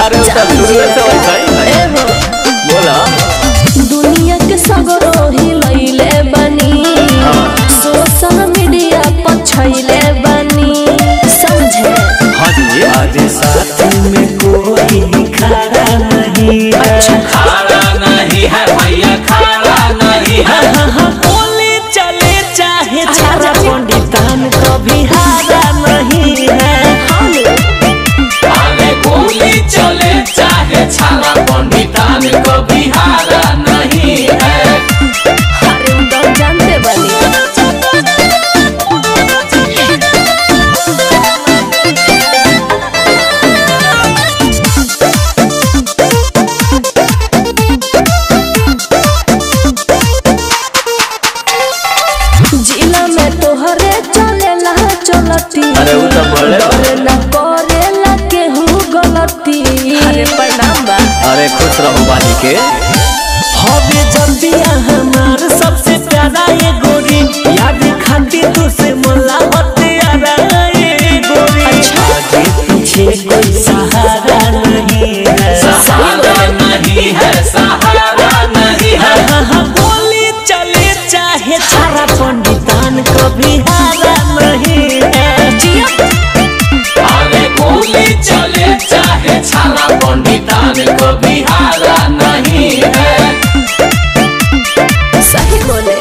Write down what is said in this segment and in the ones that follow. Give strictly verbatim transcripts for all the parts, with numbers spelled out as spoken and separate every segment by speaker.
Speaker 1: अरे बोला
Speaker 2: दुनिया के सगरो ही लैले बनी सोशल मीडिया पर छैले बनी समझे।
Speaker 1: हाँ जी आज साथ में कोई खड़ा नहीं है। अच्छा
Speaker 3: खड़ा नहीं है भैया खड़ा नहीं है।
Speaker 1: बोले चले चाहे छाड़ा पंडितान कभी हारा नहीं है।
Speaker 3: अरे गोली चले चाहे छाड़ा पंडितान कभी हारा नहीं है।
Speaker 2: अरे उधर जानते बनी जिला में तोहरे चलेला चलती।
Speaker 1: अरे वो तो बोले
Speaker 2: करेला करेला केहू गलती। अरे प्रणाम बा।
Speaker 1: अरे खुश रहो बाजी के हवे जल्दिया हमार सबसे प्यारा ये गोरी याद खाती तुझसे मुलाकात यारा ये गोरी। आगे पीछे कोई सहारा नहीं है।
Speaker 3: सहारा नहीं है सहारा नहीं है।
Speaker 1: गोली चले चाहे छाड़ा पंडितान कभी हारा नहीं है।
Speaker 3: अरे गोली चले चाहे छाड़ा पंडितान कभी हारा नहीं है।
Speaker 2: सही बोले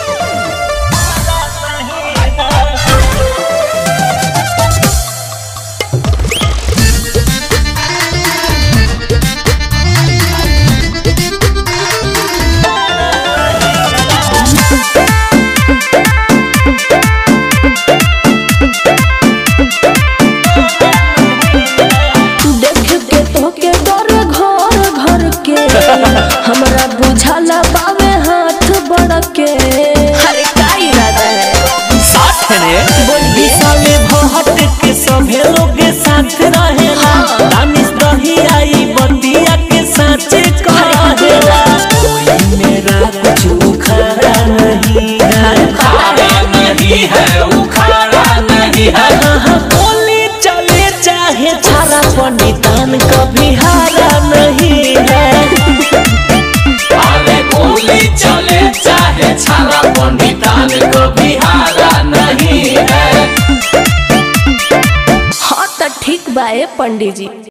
Speaker 2: हमरा बुझाला बावे हाथ बढ़ के। अरे का इरादा है
Speaker 1: साथ ने बोली साले भहट के सभे लोग के साथ रहेला। दानिश दही आई बंदिया के साथ कहेला। कोई मेरा कुछ उखाड़ा नहीं है।
Speaker 3: उखाड़ा नहीं है उखाड़ा नहीं है।
Speaker 1: गोली चले चाहे छाड़ा पंडितान कभी हारा नहीं है।
Speaker 3: अरे गोली चले चाहे छाड़ा पंडितान कभी हारा नहीं है।
Speaker 2: हाँ तो ठीक बा पंडित जी।